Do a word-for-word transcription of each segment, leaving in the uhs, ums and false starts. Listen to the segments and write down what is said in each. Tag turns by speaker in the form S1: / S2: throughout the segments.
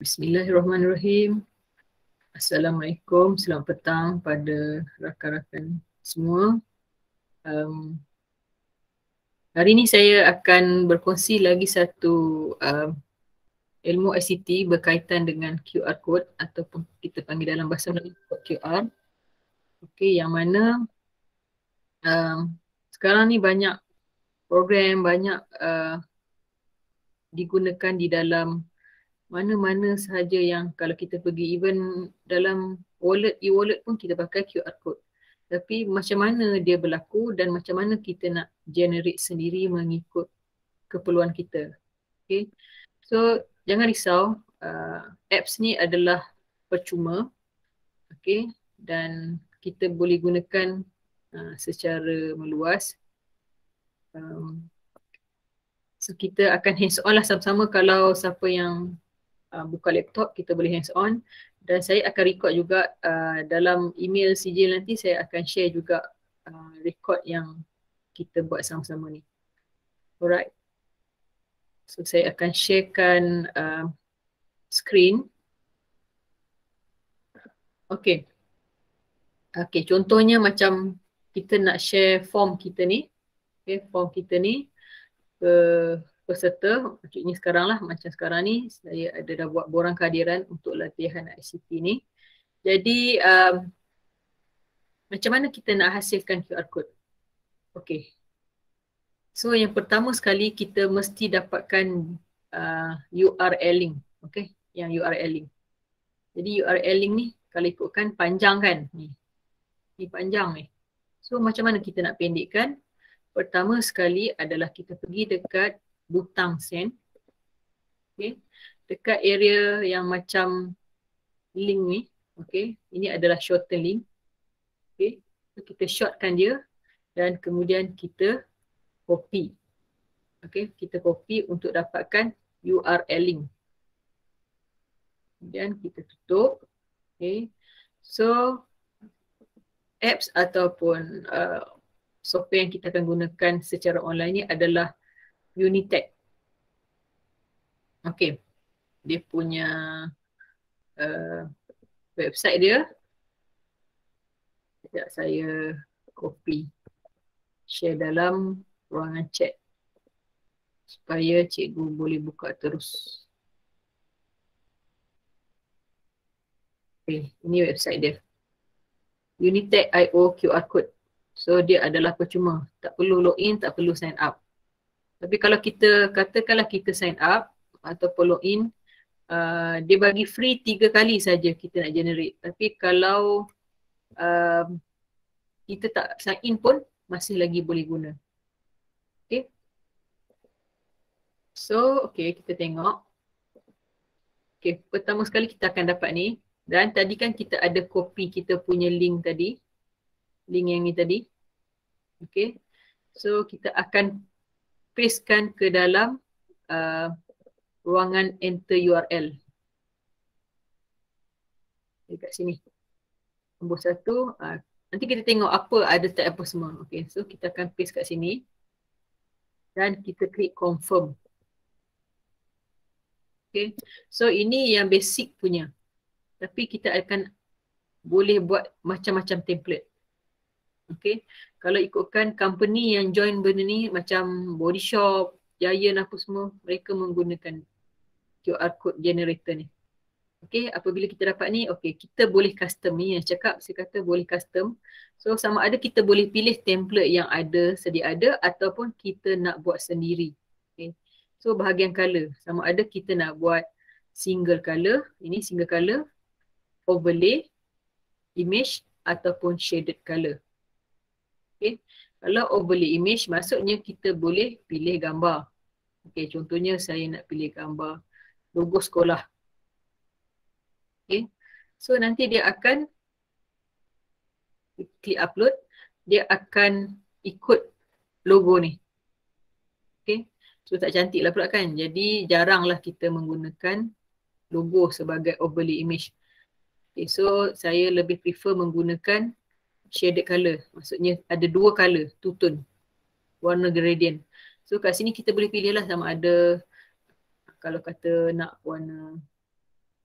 S1: Bismillahirrahmanirrahim. Assalamualaikum, selamat petang pada rakan-rakan semua. Um, hari ini saya akan berkongsi lagi satu um, ilmu I C T berkaitan dengan Q R code ataupun kita panggil dalam bahasa Melayu kod Q R. Okey, yang mana um, sekarang ni banyak program, banyak uh, digunakan di dalam mana-mana sahaja yang kalau kita pergi, even dalam wallet, e-wallet pun kita pakai Q R code. Tapi macam mana dia berlaku dan macam mana kita nak generate sendiri mengikut keperluan kita. Okay. So jangan risau, uh, apps ni adalah percuma. Okay. Dan kita boleh gunakan uh, secara meluas. Um, so kita akan hands on lah sama-sama. Kalau siapa yang Uh, buka laptop, kita boleh hands on, dan saya akan record juga uh, dalam email sijil nanti. Saya akan share juga uh, record yang kita buat sama-sama ni. Alright, so saya akan sharekan uh, screen. Okay, okay, contohnya macam kita nak share form kita ni. Okay, form kita ni ke peserta, maksudnya sekarang lah, macam sekarang ni saya ada dah buat borang kehadiran untuk latihan I C T ni. Jadi um, macam mana kita nak hasilkan Q R code? Okay, so yang pertama sekali kita mesti dapatkan uh, U R L link. Okay, yang U R L link. Jadi U R L link ni kalau ikutkan panjang kan, ni ni panjang ni. So macam mana kita nak pendekkan? Pertama sekali adalah kita pergi dekat butang send. Okay, dekat area yang macam link ni. Okay, ini adalah shorten link. Okay, so kita shortkan dia dan kemudian kita copy. Okay, kita copy untuk dapatkan U R L link. Kemudian kita tutup. Okay, so apps ataupun uh, software yang kita akan gunakan secara online ni adalah Unitech. Okay, dia punya uh, website dia. Sekejap saya copy, share dalam ruangan chat supaya cikgu boleh buka terus. Okay, ini website dia. Unitech I O Q R code. So dia adalah percuma. Tak perlu login, tak perlu sign up. Tapi kalau kita katakanlah kita sign up ataupun login, uh, dia bagi free tiga kali saja kita nak generate. Tapi kalau uh, kita tak sign in pun masih lagi boleh guna. Okay. So okay, kita tengok. Okay, pertama sekali kita akan dapat ni. Dan tadi kan kita ada copy kita punya link tadi. Link yang ni tadi. Okay. So kita akan pastekan ke dalam uh, ruangan enter U R L. Dekat sini. Nombor satu. Uh, nanti kita tengok apa ada type apa semua. Okay. So kita akan paste kat sini. Dan kita klik confirm. Okay. So ini yang basic punya. Tapi kita akan boleh buat macam-macam template. Okay. Kalau ikutkan company yang join benda ni macam Body Shop, Giant apa semua, mereka menggunakan Q R code generator ni. Okay, apabila kita dapat ni, okay, kita boleh custom ni. Yang cakap, saya kata boleh custom. So sama ada kita boleh pilih template yang ada, sedia ada, ataupun kita nak buat sendiri. Okay. So bahagian color, sama ada kita nak buat single color, ini single color, overlay, image ataupun shaded color. Okay. Kalau overlay image, maksudnya kita boleh pilih gambar. Okay, contohnya saya nak pilih gambar logo sekolah. Okay. So nanti dia akan klik upload, dia akan ikut logo ni. Okay. So tak cantik lah pula kan. Jadi jaranglah kita menggunakan logo sebagai overlay image. Okay, so saya lebih prefer menggunakan shaded color. Maksudnya ada dua color, two tone, warna gradient. So kat sini kita boleh pilih lah sama ada kalau kata nak warna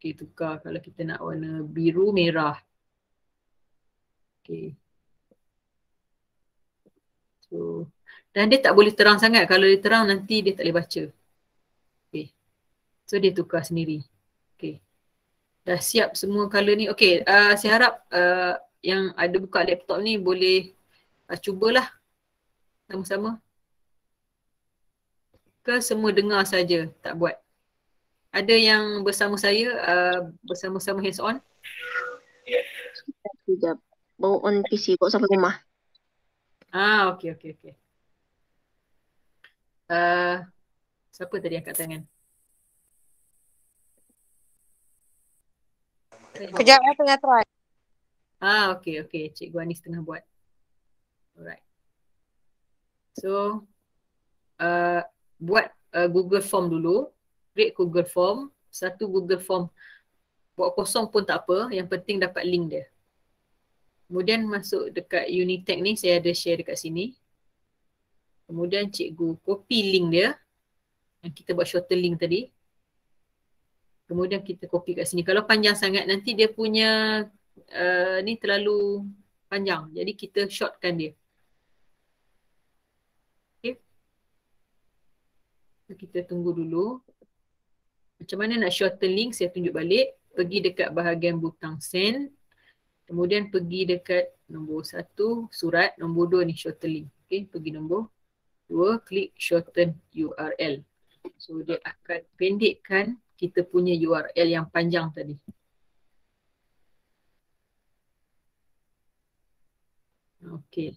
S1: Okay, tukar kalau kita nak warna biru, merah. Okay. So, dan dia tak boleh terang sangat. Kalau dia terang nanti dia tak boleh baca. Okay. So dia tukar sendiri. Okay. Dah siap semua color ni. Okay, uh, saya harap uh, yang ada buka laptop ni boleh uh, cubalah sama-sama. Ke semua dengar saja, tak buat. Ada yang bersama saya, uh, bersama-sama hands on?
S2: Sekejap. Bawa on P C, bawa sampai rumah.
S1: Ah, okey, okey, okey. Uh, siapa tadi angkat tangan?
S2: Kejap, saya tengah try.
S1: Ah, okey, okey. Cikgu Anis tengah buat. Alright. So, uh, buat uh, Google Form dulu. Create Google Form. Satu Google Form. Buat kosong pun tak apa. Yang penting dapat link dia. Kemudian masuk dekat Unitech ni, saya ada share dekat sini. Kemudian cikgu copy link dia. Yang kita buat shorten link tadi. Kemudian kita copy kat sini. Kalau panjang sangat nanti dia punya uh, ni terlalu panjang. Jadi kita shortkan dia. Okay. So, kita tunggu dulu. Macam mana nak shorten link, saya tunjuk balik. Pergi dekat bahagian butang send. Kemudian pergi dekat nombor satu, surat. Nombor dua ni shorten link. Okay, pergi nombor dua, klik shorten U R L. So dia akan pendekkan kita punya U R L yang panjang tadi. Okay.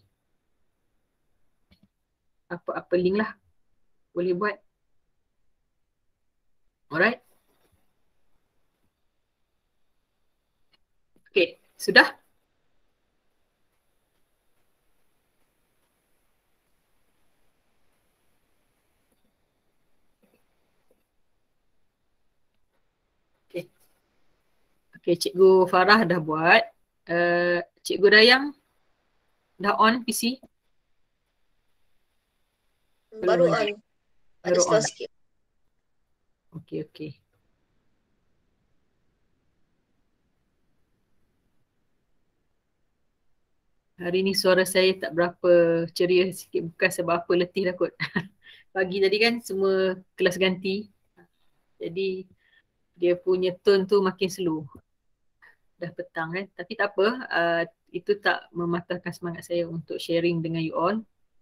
S1: Apa-apa link lah. Boleh buat. Alright. Okay. Sudah? Okay. Okay, Cikgu Farah dah buat. Uh, Cikgu Dayang dah on P C?
S2: Baru on. Ada slow sikit.
S1: Okay, okay. Hari ni suara saya tak berapa ceria sikit. Bukan sebab apa, letih lah kot. Pagi tadi kan semua kelas ganti. Jadi dia punya tone tu makin slow. Dah petang kan. Tapi tak apa. Uh, itu tak mematahkan semangat saya untuk sharing dengan you all.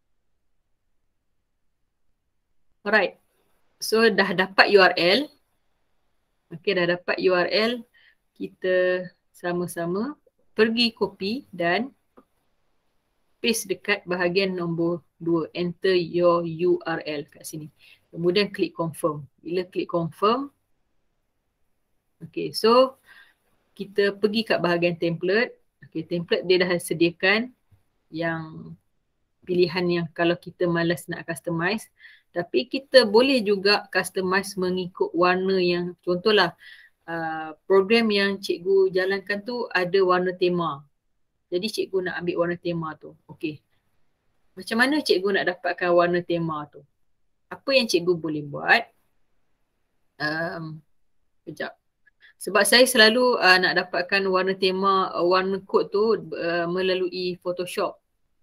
S1: Alright. So dah dapat U R L. Okay, dah dapat U R L. Kita sama-sama pergi copy dan paste dekat bahagian nombor dua. Enter your U R L kat sini. Kemudian klik confirm. Bila klik confirm. Okay, so kita pergi kat bahagian template. Okay, template dia dah sediakan yang pilihan yang kalau kita malas nak customize. Tapi kita boleh juga customize mengikut warna yang, contohlah uh, program yang cikgu jalankan tu ada warna tema. Jadi cikgu nak ambil warna tema tu. Okey. Macam mana cikgu nak dapatkan warna tema tu? Apa yang cikgu boleh buat? Um, kejap. Sebab saya selalu uh, nak dapatkan warna tema, uh, warna kod tu uh, melalui Photoshop.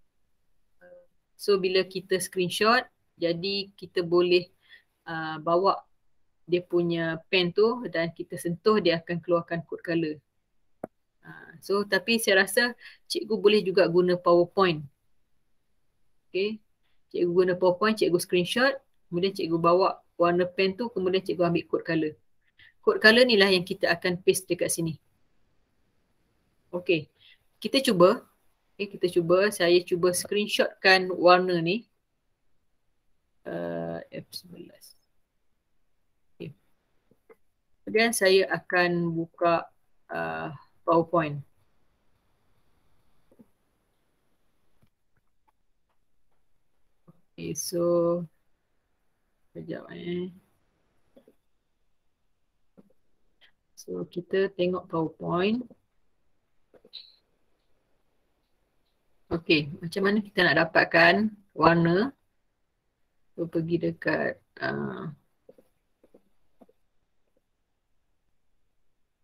S1: So bila kita screenshot, jadi kita boleh uh, bawa dia punya pen tu dan kita sentuh, dia akan keluarkan kod color. Uh, so tapi saya rasa cikgu boleh juga guna PowerPoint. Okay. Cikgu guna PowerPoint, cikgu screenshot, kemudian cikgu bawa warna pen tu, kemudian cikgu ambil kod color. Kod color ni lah yang kita akan paste dekat sini. Okay. Kita cuba. Okay, kita cuba. Saya cuba screenshotkan warna ni. Uh, F sebelas. Okay. Kemudian saya akan buka uh, PowerPoint. Okay, so sekejap eh. So kita tengok PowerPoint. Okay, macam mana kita nak dapatkan warna? So pergi dekat uh,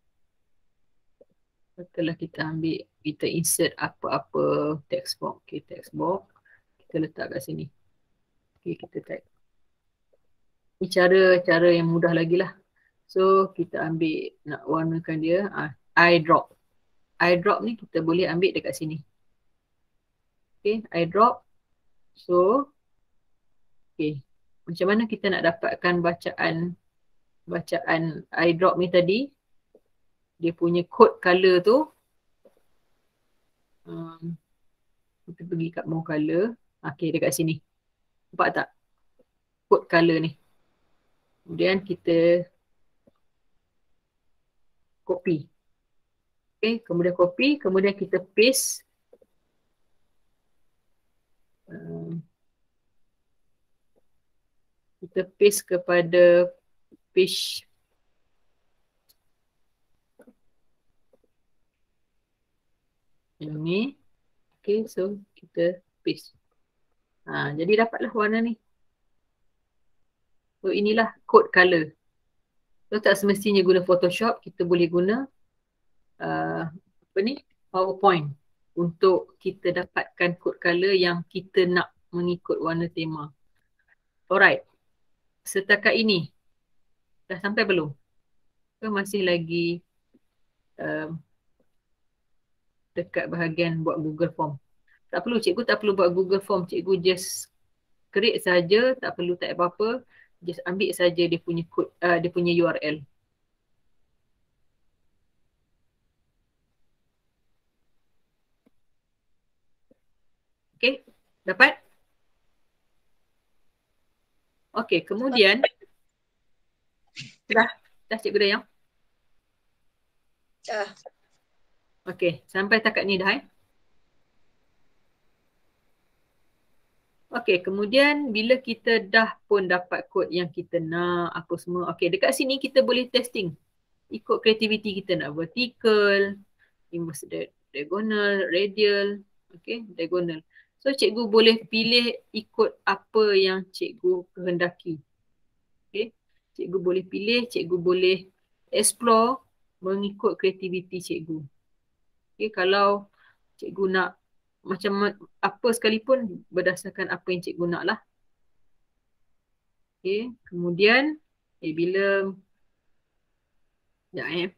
S1: Setelah kita ambil, kita insert apa-apa text box. Okay, text box. Kita letak kat sini. Okay, kita type. Ini cara-cara yang mudah lagi lah. So, kita ambil, nak warnakan dia, ah, eye drop. Eye drop ni kita boleh ambil dekat sini. Okay, eye drop. So, okay. Macam mana kita nak dapatkan bacaan bacaan eye drop ni tadi? Dia punya code color tu. Um, kita pergi kat more color. Okay, dekat sini. Nampak tak? Code color ni. Kemudian kita copy. Okay, kemudian copy. Kemudian kita paste. Um, kita paste kepada page yang ni. Okay, so kita paste. Ha, jadi dapatlah warna ni. So inilah code color. So tak semestinya guna Photoshop, kita boleh guna uh, apa ni? PowerPoint untuk kita dapatkan code color yang kita nak mengikut warna tema. Alright. Setakat ini dah sampai belum? Ke masih lagi um, dekat bahagian buat Google Form? Tak perlu, cikgu tak perlu buat Google Form. Cikgu just create saja, tak perlu type apa-apa. Just ambil saja dia punya code, uh, dia punya U R L. Okay, dapat? Okay, kemudian dah, dah cikgu Dayang?
S2: Dah.
S1: Okay, sampai takat ni dah eh? Okay, kemudian bila kita dah pun dapat kod yang kita nak, apa semua. Okay, dekat sini kita boleh testing. Ikut kreativiti kita nak vertical, inverted diagonal, radial, okay, diagonal. So cikgu boleh pilih ikut apa yang cikgu kehendaki. Okay, cikgu boleh pilih, cikgu boleh explore mengikut kreativiti cikgu. Okay, kalau cikgu nak macam apa sekalipun berdasarkan apa yang cikgu nak lah. Okay, kemudian eh, bila sekejap eh.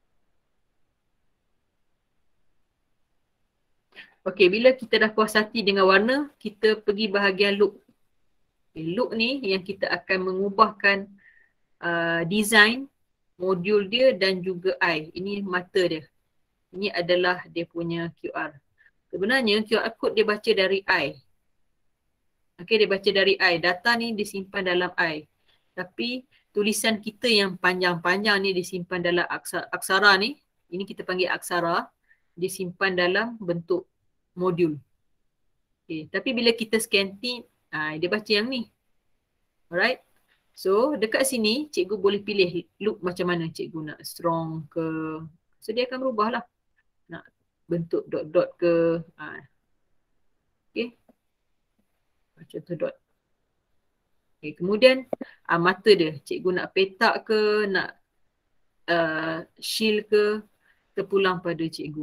S1: Okay, bila kita dah puas hati dengan warna, kita pergi bahagian look. Okay, look ni yang kita akan mengubahkan uh, design, modul dia dan juga eye. Ini mata dia. Ini adalah dia punya Q R. Sebenarnya Q R code dia baca dari eye. Okay, dia baca dari eye. Data ni disimpan dalam eye. Tapi tulisan kita yang panjang-panjang ni disimpan dalam aksara, aksara ni. Ini kita panggil aksara. Disimpan dalam bentuk modul. Okay, tapi bila kita scan ni, ah, dia baca yang ni. Alright. So dekat sini cikgu boleh pilih look macam mana cikgu nak, strong ke. So dia akan berubah lah. Nak bentuk dot-dot ke. Ah. Okay. Contoh dot. Okay, kemudian ah, mata dia. Cikgu nak petak ke, nak uh, shield ke, terpulang pada cikgu.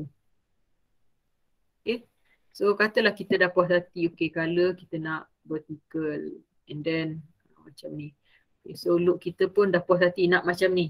S1: Okay. So katalah kita dah puas hati, okay, color kita nak vertical and then uh, macam ni. Okay, so look kita pun dah puas hati nak macam ni.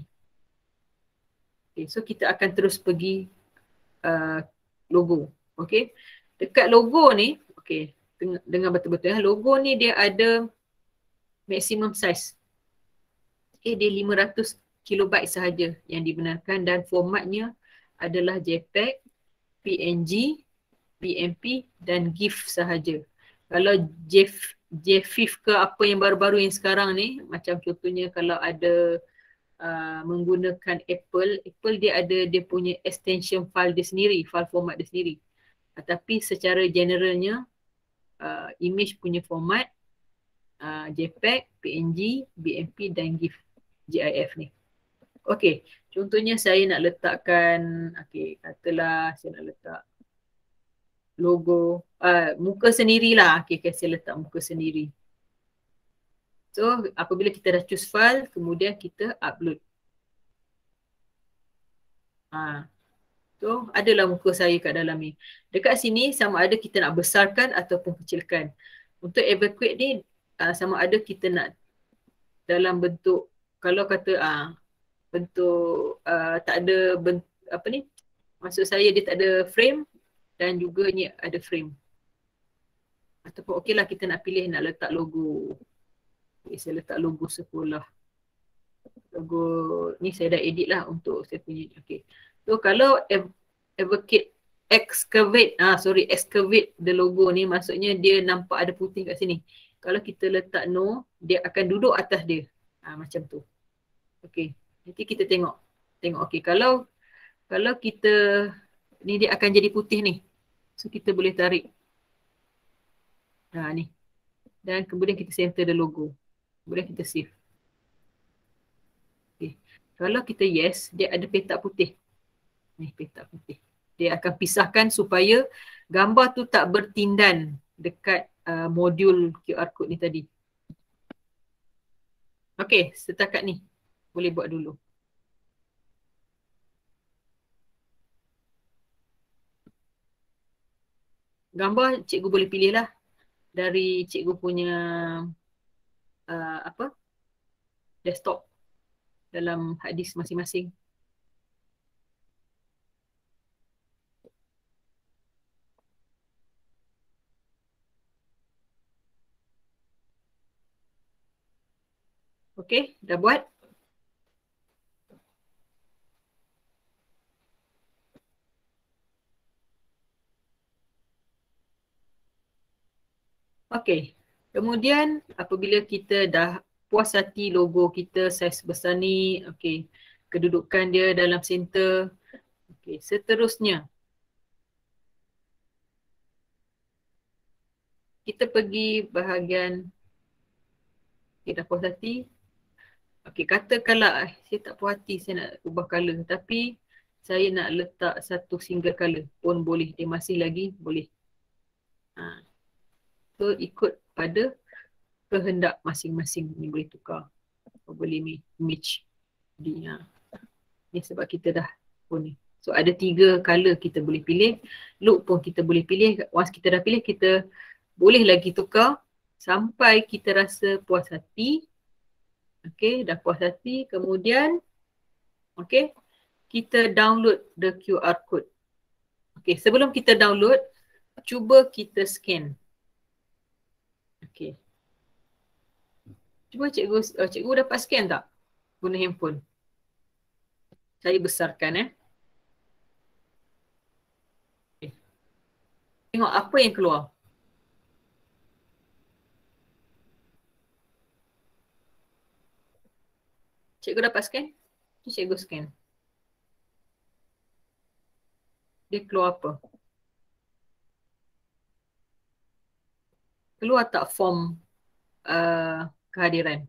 S1: Okay, so kita akan terus pergi uh, logo. Okay. Dekat logo ni, okay, dengan betul-betul ya, logo ni dia ada maximum size. Okay, dia lima ratus kilobyte sahaja yang dibenarkan dan formatnya adalah JPEG, P N G, B M P dan GIF sahaja. Kalau GIF, GIF ke apa yang baru-baru yang sekarang ni, macam contohnya kalau ada uh, menggunakan Apple, Apple dia ada dia punya extension file dia sendiri, file format dia sendiri. Uh, tapi secara generalnya, uh, image punya format uh, JPEG, P N G, B M P dan GIF, GIF ni. Okey, contohnya saya nak letakkan, okey, katalah saya nak letak logo, uh, muka sendirilah. Okey, okay, saya letak muka sendiri. So, apabila kita dah choose file, kemudian kita upload. Ha. So adalah muka saya kat dalam ni. Dekat sini sama ada kita nak besarkan ataupun kecilkan. Untuk evacuate ni uh, sama ada kita nak dalam bentuk, kalau kata uh, bentuk uh, tak ada bentuk, apa ni, maksud saya dia tak ada frame dan juga ni ada frame. Ataupun okey lah kita nak pilih nak letak logo. Okay, saya letak logo sekolah. Logo ni saya dah edit lah untuk saya punya. Okay. So kalau ev- evacuate, excavate, ah sorry, excavate the logo ni maksudnya dia nampak ada putih kat sini. Kalau kita letak no, dia akan duduk atas dia. Ah macam tu. Okay. Nanti kita tengok. Tengok okey. Kalau kalau kita ni dia akan jadi putih ni. So kita boleh tarik. Ha ni. Dan kemudian kita center the logo. Kemudian kita save. Okay. Kalau kita yes, dia ada petak putih. Ni petak putih. Dia akan pisahkan supaya gambar tu tak bertindan dekat uh, modul Q R code ni tadi. Okay, setakat ni. Boleh buat dulu. Gambar cikgu boleh pilih lah dari cikgu punya uh, apa desktop dalam hard disk masing-masing. Okay, dah buat? Okay, kemudian apabila kita dah puas hati logo kita saiz besar ni, okay, kedudukan dia dalam center, okay, seterusnya kita pergi bahagian, okay, dah puas hati. Okay, katakanlah saya tak puas hati, saya nak ubah colour tapi saya nak letak satu single colour pun boleh, dia masih lagi boleh. Ha. So ikut pada kehendak masing-masing ni boleh tukar. Boleh match. Di, ha. Ni sebab kita dah pun ni. So ada tiga colour kita boleh pilih. Look pun kita boleh pilih. Once kita dah pilih, kita boleh lagi tukar sampai kita rasa puas hati. Okay, dah puas hati. Kemudian, okay, kita download the Q R code. Okay, sebelum kita download, cuba kita scan. Okay. Cuba cikgu, uh, cikgu dapat scan tak? Guna handphone. Saya besarkan eh. Okay. Tengok apa yang keluar. Cikgu dapat scan? Cikgu scan. Dia keluar apa? Keluar tak form uh, kehadiran?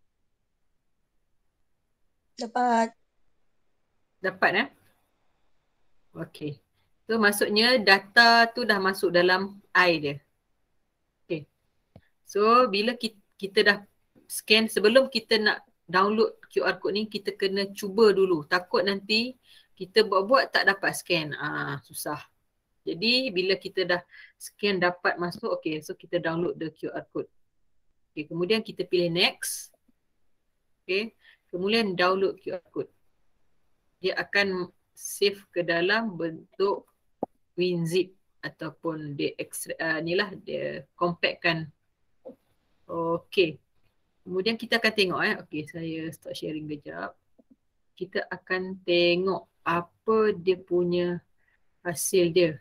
S2: Dapat.
S1: Dapat eh? Okay. So maksudnya data tu dah masuk dalam I dia. Okay. So bila kita, kita dah scan, sebelum kita nak download Q R code ni, kita kena cuba dulu. Takut nanti kita buat-buat tak dapat scan. Ah, susah. Jadi bila kita dah scan dapat masuk, okay, so kita download the Q R code. Okay, kemudian kita pilih next. Okay, kemudian download Q R code. Dia akan save ke dalam bentuk WinZip ataupun dia extract, uh, ni lah, dia compactkan. Okay, kemudian kita akan tengok eh. Okay, saya stop sharing kejap. Kita akan tengok apa dia punya hasil dia.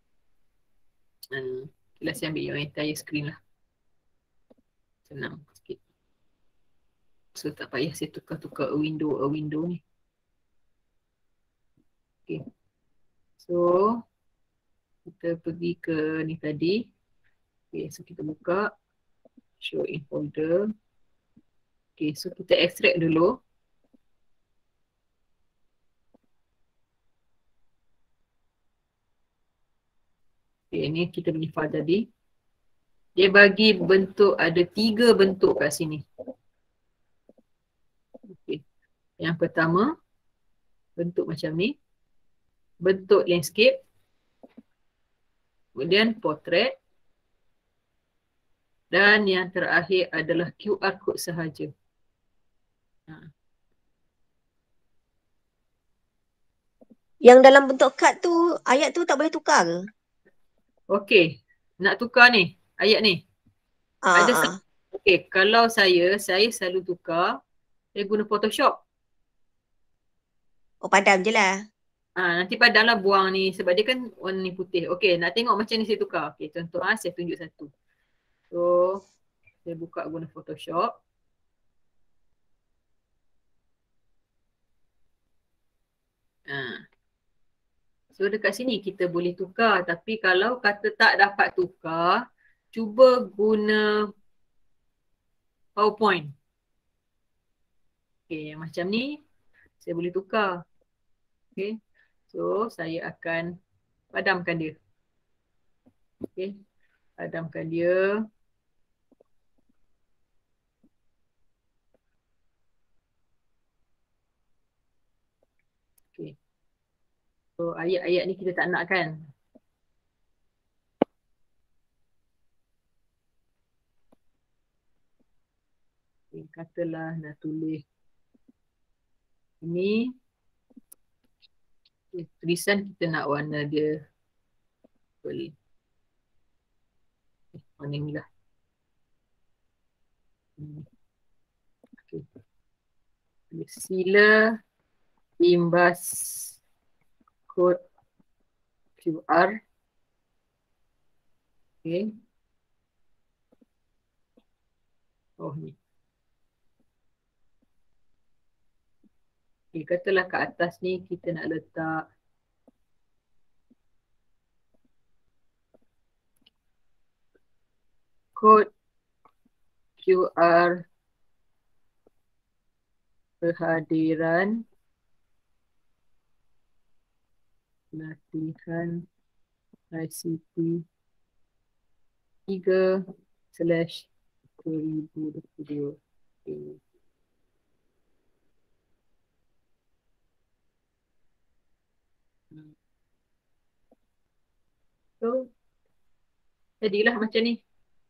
S1: Hmm, bila saya ambil yang entire screen lah. Senang sikit. So tak payah saya tukar-tukar a window a window ni. Okay. So kita pergi ke ni tadi. Okay, so kita buka. Show in folder. Okay, so kita extract dulu. Okay, ni kita punya file tadi. Dia bagi bentuk, ada tiga bentuk kat sini. Okay. Yang pertama, bentuk macam ni. bentuk landscape, kemudian portrait, dan yang terakhir adalah Q R code sahaja. Ha.
S2: Yang dalam bentuk kad tu, ayat tu tak boleh tukar ke?
S1: Okey, nak tukar ni, ayat ni.
S2: Ah,
S1: Ada
S2: ah.
S1: okey, kalau saya, saya selalu tukar, saya guna Photoshop.
S2: Oh, padam je lah.
S1: Ha, nanti padamlah buang ni sebab dia kan warna ni putih. Okey, nak tengok macam ni saya tukar. Okey, contoh ah, saya tunjuk satu. So, saya buka guna Photoshop. Ha. So dekat sini kita boleh tukar, tapi kalau kata tak dapat tukar, cuba guna PowerPoint. Okey, yang macam ni saya boleh tukar. Okey. So saya akan padamkan dia. Okey. Padamkan dia. Okey. So ayat-ayat ni kita tak nak kan? Okay, katalah nak tulis ini. Okay, tulisan kita nak warna dia boleh. Eh, warna ni lah. Hmm. Okay. Sila imbas kod Q R. Okay. Oh ni. Okay, katalah kat atas ni kita nak letak kod Q R kehadiran latihan I C T tiga slash dua ribu dua puluh dua. Okay. So, jadilah macam ni.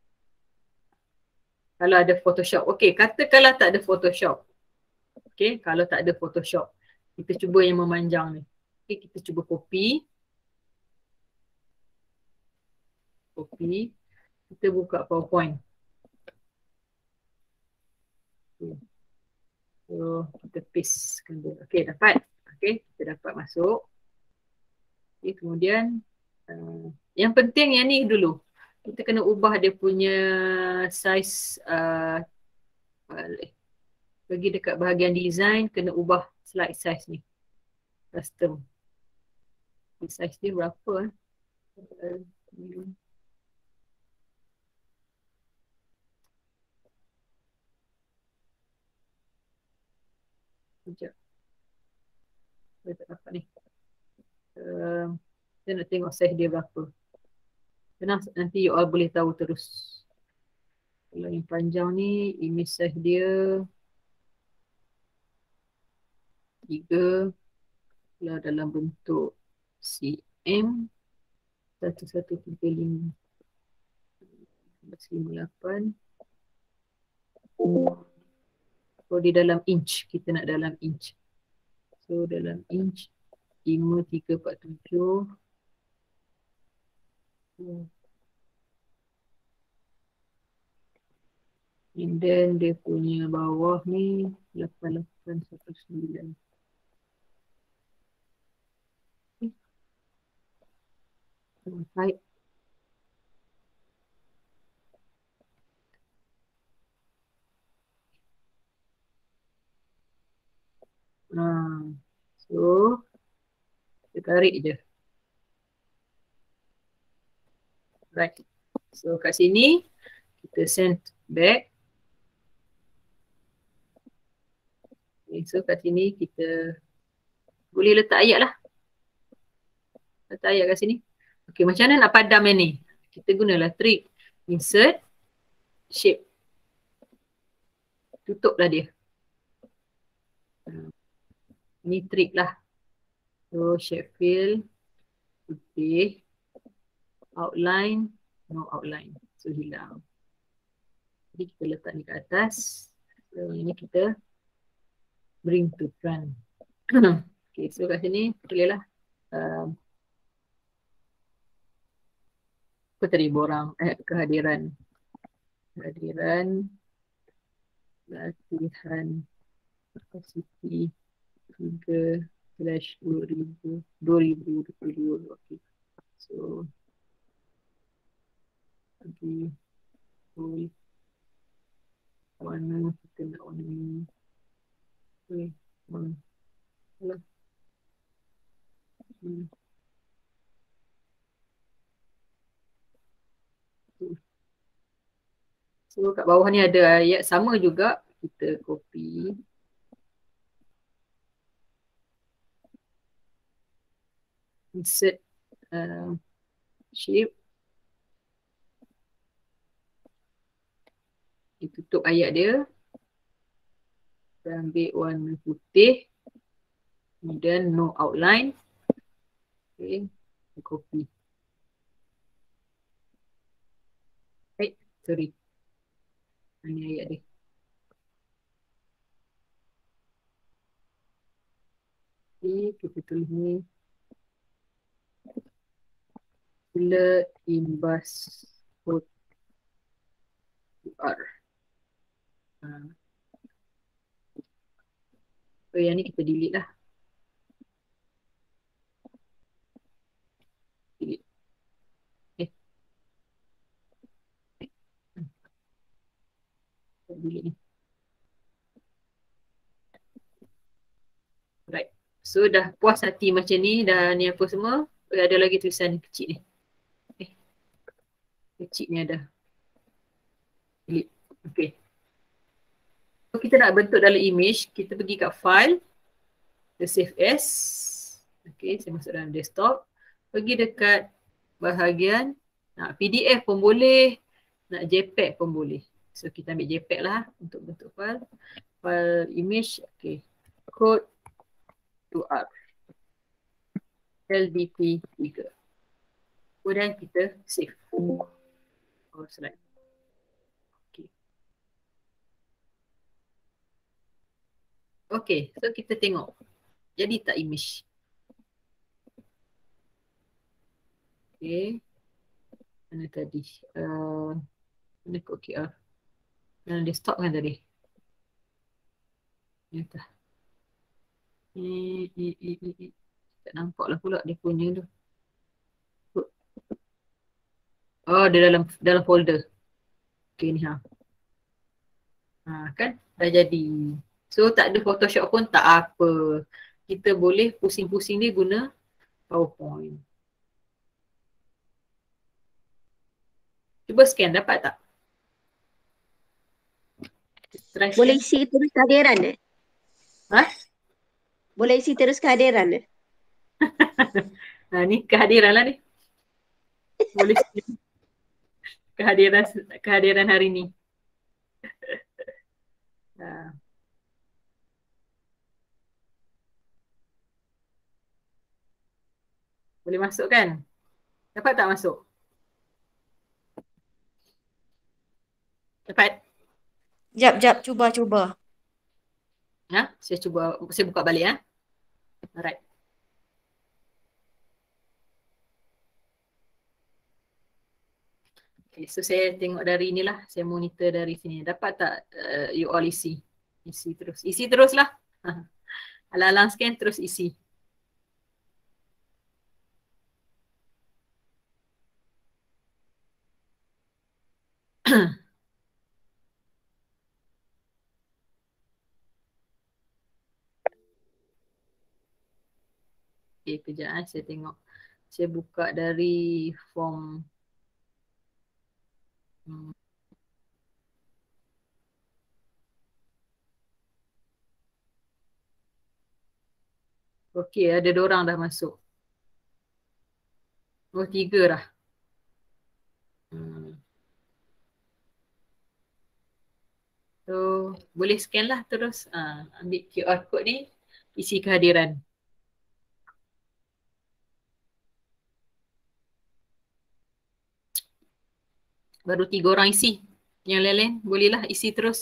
S1: Kalau ada Photoshop. Okey, katakanlah tak ada Photoshop. Okey, kalau tak ada Photoshop. Kita cuba yang memanjang ni. Okey, kita cuba copy. Copy. Kita buka PowerPoint. Okay. So, kita pastekan dia. Okey, dapat. Okey, kita dapat masuk. Okey, kemudian uh, yang penting yang ni dulu. Kita kena ubah dia punya size uh, bagi dekat bahagian design, kena ubah slide size ni. Custom. Size dia berapa eh? Sekejap. Saya tak dapat ni. Uh, saya nak tengok size dia berapa. Senang, nanti you all boleh tahu terus. Kalau yang panjang ni, image size dia tiga. Kalau dalam bentuk C M satu satu tiga lima lima lapan. So di dalam inch, kita nak dalam inch. So dalam inch lima tiga empat tujuh. And then dia punya bawah ni lapan lapan satu sembilan. Height. Nah, so kita tarik je. Right. So kat sini kita send back. Okay, so kat sini kita boleh letak ayat lah. Letak ayat kat sini. Okay, macam mana nak padam yang ni? Kita gunalah trik insert shape. Tutuplah dia. Ni trik lah. So shape fill, putih, outline, no outline. So hilang. Jadi kita letak ni ke atas. So ini kita bring to front. Okay, so kat sini bolehlah. Uh, apa tadi borang, eh, kehadiran. Kehadiran, latihan, kapasiti, tiga slash dua ribu, dua ribu dua puluh dua. Okay. So, lagi full warna, kita nak warna ni. Okay, warna. Alah. Hmm. So kat bawah ni ada ayat sama juga. Kita copy. Insert uh, shape. Kita tutup ayat dia. Kita ambil warna putih. Kemudian no outline. Okay. Kita copy. Right. Sorry. Ini ayat dia. Okay. Kita tulis ni. Bila imbas code Q R. Ha. So yang ni kita delete lah. Delete. Eh. Hmm. Delete ni. Right. So dah puas hati macam ni dan ni apa semua. Ada lagi tulisan kecil ni. Eh. Kecil ni ada. Delete. Okay. So kita nak bentuk dalam image. Kita pergi kat file. Kita save as. Okay. Saya masuk dalam desktop. Pergi dekat bahagian. Nak P D F pun boleh. Nak JPEG pun boleh. So kita ambil JPEG lah untuk bentuk file. File image. Okay. Code Q R. L D P tiga. Kemudian kita save. Oh, slide. Okay. Okay, so kita tengok. Jadi tak image. Okay. Mana tadi? Uh, mana kod Q R? Dalam desktop kan tadi? Ya tak? Eh, eh, eh, eh, eh. Tak nampak lah pula dia punya tu. Oh, dia dalam dalam folder. Okay ni ha. Ha kan? Dah jadi. So tak ada Photoshop pun tak apa. Kita boleh pusing-pusing dia guna PowerPoint. Cuba scan, dapat tak? Try
S2: Boleh
S1: scan.
S2: isi terus kehadiran eh?
S1: Ha?
S2: Boleh isi terus kehadiran eh?
S1: Ha, ni kehadiran lah ni. Boleh kehadiran kehadiran hari ni. Ha. Boleh masuk kan? Dapat tak masuk? Dapat?
S2: Jap, jap. Cuba, cuba.
S1: Ha? Saya cuba, saya buka balik ya. Alright. Okay, so saya tengok dari inilah, saya monitor dari sini. Dapat tak uh, you all isi? Isi terus. Isi terus lah. Alang-alang scan terus isi. Okay, kejap eh. Saya tengok. Saya buka dari form. Hmm. Okay, ada dua orang dah masuk. Oh, tiga dah. Hmm. So, boleh scan lah terus. Ha, ambil Q R code ni, isi kehadiran. Baru tiga orang isi. Yang lain-lain bolehlah isi terus.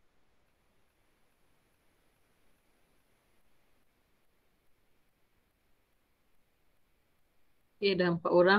S1: Okay, dah empat orang.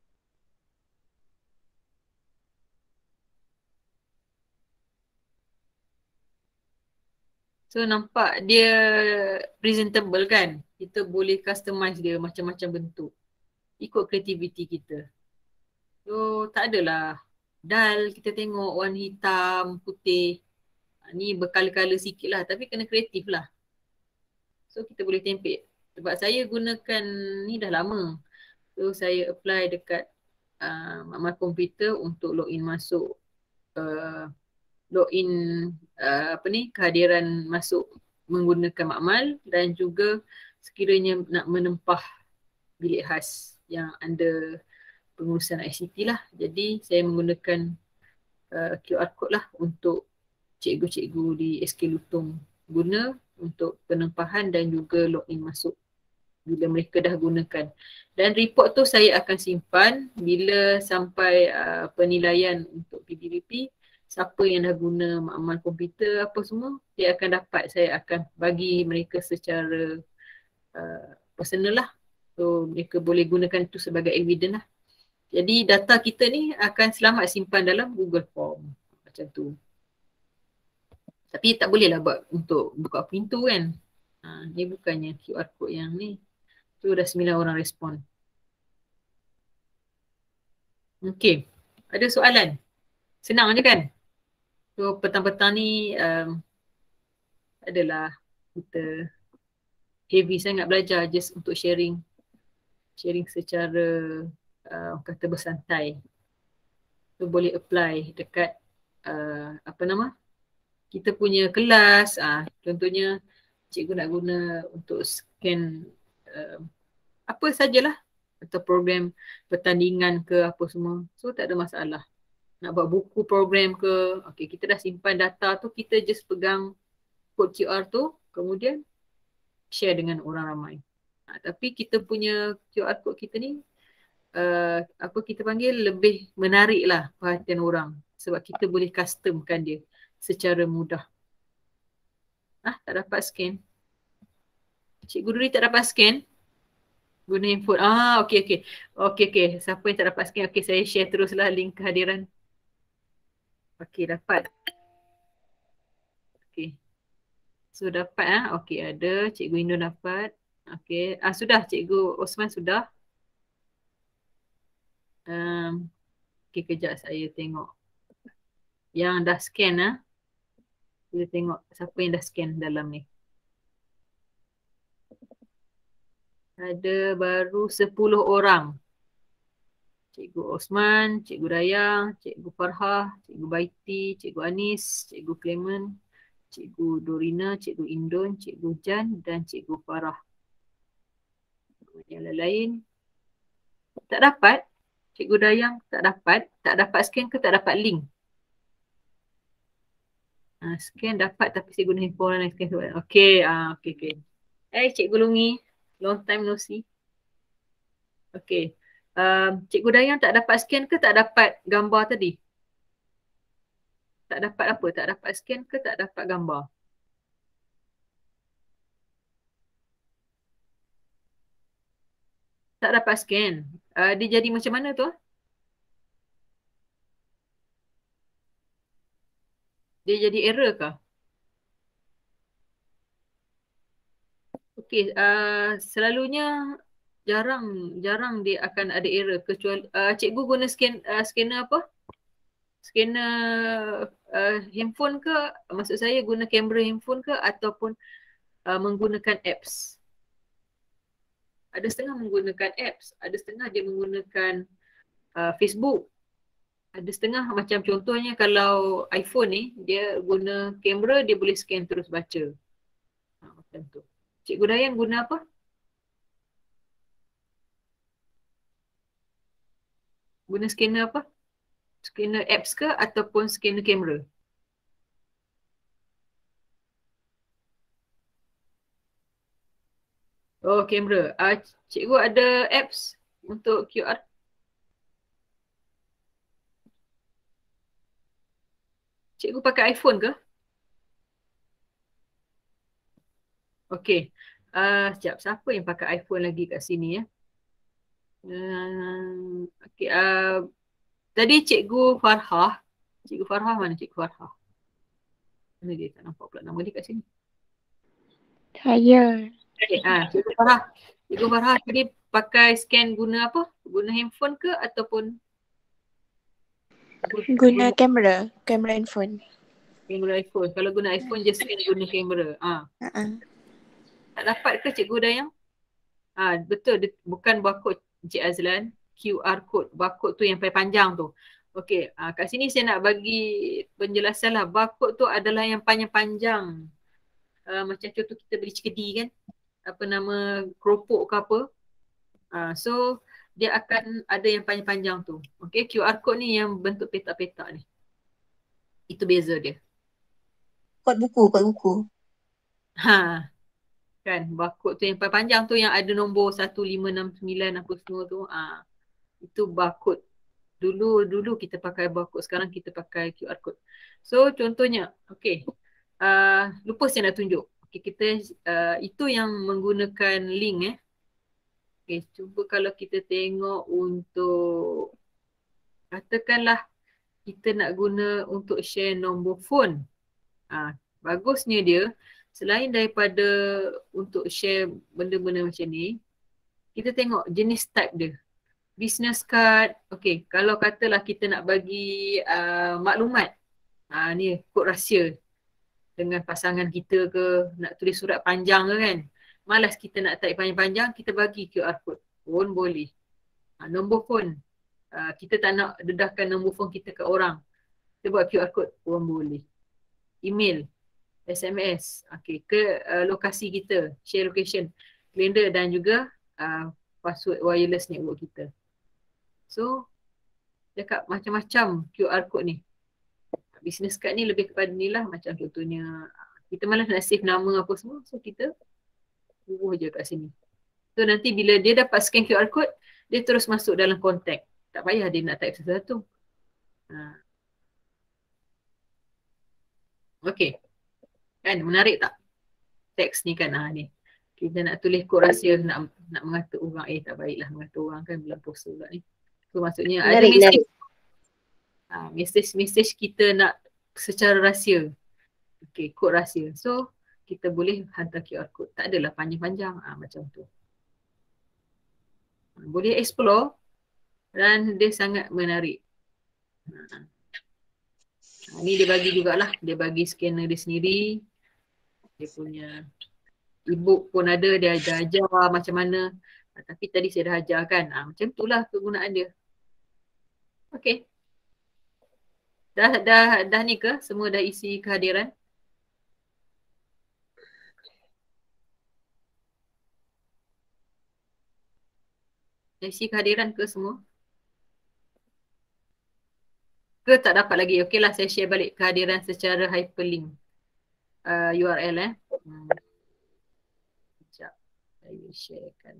S1: So nampak dia presentable kan? Kita boleh customize dia macam-macam bentuk. Ikut kreativiti kita. So tak adalah dal kita tengok warna hitam, putih. Ni berkala-kala sikit lah tapi kena kreatif lah. So kita boleh tempel. Sebab saya gunakan ni dah lama. So saya apply dekat uh, makmal komputer untuk login masuk uh, login uh, apa ni kehadiran masuk menggunakan makmal dan juga sekiranya nak menempah bilik khas yang under pengurusan I C T lah. Jadi saya menggunakan uh, Q R code lah untuk cikgu-cikgu di S K Lutung guna untuk penempahan dan juga login masuk bila mereka dah gunakan. Dan report tu saya akan simpan bila sampai uh, penilaian untuk P P P P, siapa yang dah guna makmal komputer apa semua, dia akan dapat, saya akan bagi mereka secara uh, personal lah. So mereka boleh gunakan itu sebagai evidence lah. Jadi data kita ni akan selamat simpan dalam Google Form. Macam tu. Tapi tak boleh lah buat untuk buka pintu kan. Ha, ni bukannya Q R code yang ni. Tu dah sembilan orang respon. Okey. Ada soalan? Senang je kan? So petang-petang ni um, adalah kita heavy sangat belajar just untuk sharing. Sharing secara uh, kata bersantai. So boleh apply dekat uh, apa nama? Kita punya kelas. Uh, contohnya cikgu nak guna untuk scan uh, apa sajalah atau program pertandingan ke apa semua. So tak ada masalah. Nak buat buku program ke, okay, kita dah simpan data tu, kita just pegang kod Q R tu, kemudian share dengan orang ramai. Ha, tapi kita punya Q R code kita ni, uh, apa kita panggil, lebih menarik lah perhatian orang. Sebab kita boleh customkan dia secara mudah. Ah, tak dapat scan. Cikgu Duri tak dapat scan? Guna handphone. Ah, okey, okey. Okey, okey. Siapa yang tak dapat scan, okey, saya share teruslah link kehadiran. Okey, dapat. Okey. So dapat ah. Okey, ada. Cikgu Indon dapat. Okey. Ah, sudah Cikgu Osman sudah. Um, okey, kejap saya tengok. Yang dah scan ah. Kita tengok siapa yang dah scan dalam ni. Ada baru sepuluh orang. Cikgu Osman, Cikgu Dayang, Cikgu Farhah, Cikgu Baiti, Cikgu Anis, Cikgu Clement, Cikgu Dorina, Cikgu Indon, Cikgu Jan dan Cikgu Farah. Yang lain tak dapat. Cikgu Dayang tak dapat. Tak dapat scan ke tak dapat link? Ha, scan dapat tapi saya guna handphone dan scan. Okey, ah, okey, okey. Eh, Cikgu Lungi. Long time no see. Okey. Um, Cikgu Dayang tak dapat scan ke tak dapat gambar tadi? Tak dapat apa? Tak dapat scan ke tak dapat gambar? Tak dapat scan. Uh, dia jadi macam mana tu? Dia jadi error ke? Okey, uh, selalunya jarang jarang dia akan ada error kecuali uh, cikgu guna scan uh, scanner apa? Scanner uh, handphone ke? Maksud saya guna kamera handphone ke ataupun uh, menggunakan apps? Ada setengah menggunakan apps, ada setengah dia menggunakan uh, Facebook. Ada setengah macam contohnya kalau iPhone ni dia guna kamera dia boleh scan terus baca. Ha, macam tu. Cikgu Dayan guna apa? Guna scanner apa? Scanner apps ke ataupun scanner kamera? Oh, kamera. Uh, cikgu ada apps untuk Q R? Cikgu pakai iPhone ke? Okey. Uh, sekejap, siapa yang pakai iPhone lagi kat sini ya? Uh, Okey. Uh, tadi Cikgu Farhah. Cikgu Farhah mana Cikgu Farhah? Mana dia? Tak nampak pula nama dia kat sini.
S3: Saya.
S1: Okay, ah, Cikgu Farhah. Cikgu Farhah tadi pakai scan guna apa? Guna handphone ke ataupun?
S3: Guna, guna kamera. Kamera handphone.
S1: Guna iPhone. Kalau guna iPhone, just scan guna kamera. Ah.
S3: Uh-uh.
S1: Tak dapat ke Cikgu Dayang? Ah, betul. Dia, bukan barcode Encik Azlan. Q R code. Barcode tu yang paling panjang tu. Okey. Ah, kat sini saya nak bagi penjelasan lah. Barcode tu adalah yang panjang-panjang. Uh, macam contoh kita beli cikedi kan. Apa nama, keropok ke apa. Uh, so, dia akan ada yang panjang-panjang tu. Okay, Q R code ni yang bentuk petak-petak ni. Itu beza dia.
S2: Kod buku, kod buku.
S1: Ha, kan, barcode tu yang paling panjang tu yang ada nombor satu lima enam sembilan apa semua tu. Ha, itu barcode. Dulu dulu kita pakai barcode, sekarang kita pakai Q R code. So, contohnya, okay. Uh, lupa saya nak tunjuk. Okay, kita, uh, itu yang menggunakan link eh. Okay, cuba kalau kita tengok untuk, katakanlah kita nak guna untuk share nombor phone. Ha, bagusnya dia, selain daripada untuk share benda-benda macam ni, kita tengok jenis type dia. Business card, okay, kalau katalah kita nak bagi uh, maklumat, ha, ni kod rahsia dengan pasangan kita ke, nak tulis surat panjang ke kan. Malas kita nak type panjang-panjang, kita bagi Q R code pun boleh. Ha, nombor phone, uh, kita tak nak dedahkan nombor phone kita ke orang, kita buat Q R code pun boleh. Email, S M S, okay, ke uh, lokasi kita, share location, kalender dan juga uh, password wireless network kita. So, cakap macam-macam Q R code ni. Business card ni lebih kepada ni lah, macam contohnya kita malas nak save nama apa semua, so kita bubuh je kat sini. So nanti bila dia dapat scan Q R code, dia terus masuk dalam kontak. Tak payah dia nak type sesuatu. Ha. Okay. Kan menarik tak? Teks ni kan, ha, ni. Kita nak tulis kod rahsia, nak nak mengata orang, eh tak baiklah mengata orang kan, bulan puasa pula ni. So maksudnya menarik, ada mesej. Ha, mesej-mesej kita nak secara rahsia. Okay, kod rahsia. So, kita boleh hantar Q R code. Tak adalah panjang-panjang. Ha, macam tu. Ha, boleh explore dan dia sangat menarik. Ha. Ha, ni dia bagi jugalah. Dia bagi scanner dia sendiri. Dia punya e-book pun ada. Dia ada ajar macam mana. Ha, tapi tadi saya dah ajar kan. Ha, macam itulah kegunaan dia. Okay. Dah, dah, dah ni ke? Semua dah isi kehadiran? Dah isi kehadiran ke semua? Ke tak dapat lagi? Okey lah, saya share balik kehadiran secara hyperlink. Uh, U R L eh. Hmm. Sekejap. Saya sharekan.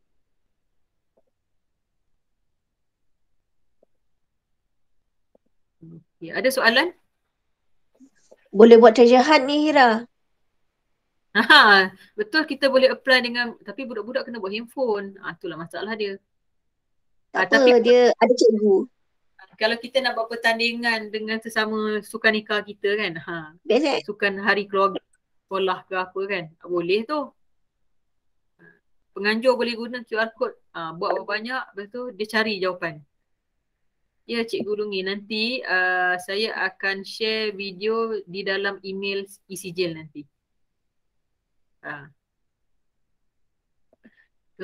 S1: Okay. Ada soalan?
S2: Boleh buat treasure hunt ni Hira.
S1: Ha, betul kita boleh apply dengan, tapi budak-budak kena buat handphone. Ah, itulah masalah dia.
S2: Tak
S1: Ha,
S2: apa,
S1: tapi
S2: dia ada cikgu.
S1: kalau kita nak buat pertandingan dengan sesama sukanika kita kan, ha,
S2: Best,
S1: sukan hari keluarga sekolah ke apa kan, boleh tu. Penganjur boleh guna Q R code, ha, buat berapa banyak, lepas tu dia cari jawapan. Ya Cikgu Lungi, nanti uh, saya akan share video di dalam email e-sijil nanti. Ha. So,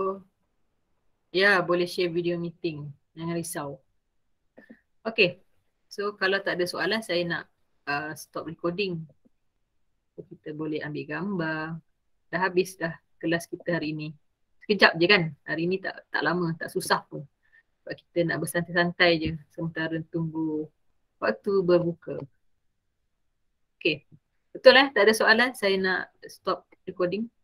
S1: ya boleh share video meeting, jangan risau. Okay, so kalau tak ada soalan saya nak uh, stop recording. So, kita boleh ambil gambar. Dah habis dah kelas kita hari ini. Sekejap je kan, hari ini tak tak lama, tak susah pun. Sebab kita nak bersantai-santai je sementara tunggu waktu berbuka. Okay, betul eh, tak ada soalan, saya nak stop recording.